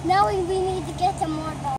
Now we need to get some more balls.